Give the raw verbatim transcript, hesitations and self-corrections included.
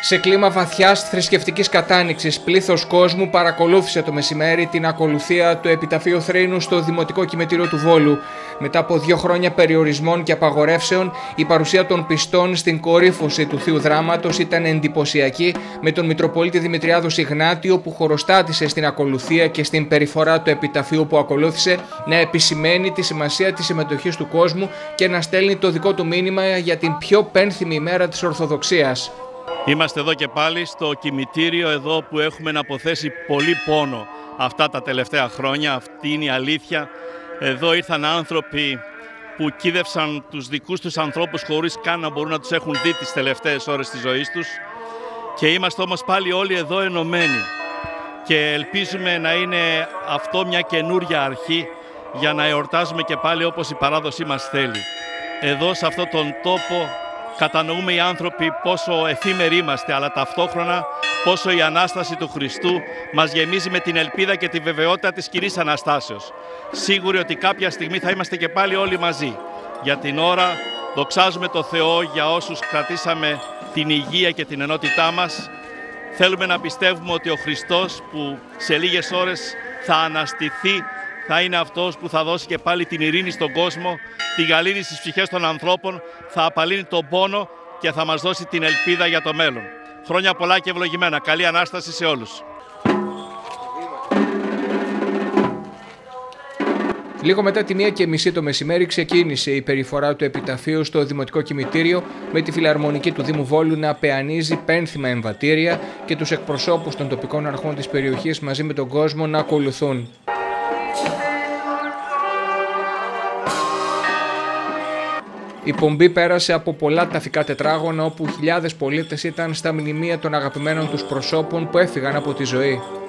Σε κλίμα βαθιάς θρησκευτικής κατάνοιξης, πλήθος κόσμου παρακολούθησε το μεσημέρι την ακολουθία του επιταφείου Θρήνου στο Δημοτικό Κημητήριο του Βόλου. Μετά από δύο χρόνια περιορισμών και απαγορεύσεων, η παρουσία των πιστών στην κορύφωση του Θείου Δράματος ήταν εντυπωσιακή, με τον Μητροπολίτη Δημητριάδο Ιγνάτιο που χωροστάτησε στην ακολουθία και στην περιφορά του επιταφείου που ακολούθησε να επισημαίνει τη σημασία της συμμετοχής του κόσμου και να στέλνει το δικό του μήνυμα για την πιο πένθυμη ημέρα της Ορθοδοξίας. Είμαστε εδώ και πάλι στο κημητήριο, εδώ που έχουμε να αποθέσει πολύ πόνο αυτά τα τελευταία χρόνια. Αυτή είναι η αλήθεια. Εδώ ήρθαν άνθρωποι που κοίδευσαν τους δικούς τους ανθρώπους χωρίς καν να μπορούν να τους έχουν δει τις τελευταίες ώρες της ζωής τους. Και είμαστε όμως πάλι όλοι εδώ ενωμένοι. Και ελπίζουμε να είναι αυτό μια καινούρια αρχή για να εορτάζουμε και πάλι όπως η παράδοσή μας θέλει. Εδώ σε αυτόν τον τόπο κατανοούμε οι άνθρωποι πόσο εφήμεροι είμαστε, αλλά ταυτόχρονα πόσο η Ανάσταση του Χριστού μας γεμίζει με την ελπίδα και τη βεβαιότητα της Κυρής Αναστάσεως. Σίγουροι ότι κάποια στιγμή θα είμαστε και πάλι όλοι μαζί. Για την ώρα δοξάζουμε το Θεό για όσους κρατήσαμε την υγεία και την ενότητά μας. Θέλουμε να πιστεύουμε ότι ο Χριστός που σε λίγες ώρες θα αναστηθεί, θα είναι αυτός που θα δώσει και πάλι την ειρήνη στον κόσμο, τη γαλήνη στις ψυχές των ανθρώπων, θα απαλύνει τον πόνο και θα μας δώσει την ελπίδα για το μέλλον. Χρόνια πολλά και ευλογημένα. Καλή Ανάσταση σε όλους. Λίγο μετά τη μία και μισή το μεσημέρι ξεκίνησε η περιφορά του επιταφείου στο Δημοτικό Κημητήριο, με τη φιλαρμονική του Δήμου Βόλου να πεανίζει πένθυμα εμβατήρια και τους εκπροσώπους των τοπικών αρχών της περιοχής μαζί με τον κόσμο να ακολουθούν. Η πομπή πέρασε από πολλά ταφικά τετράγωνα, όπου χιλιάδες πολίτες ήταν στα μνημεία των αγαπημένων τους προσώπων που έφυγαν από τη ζωή.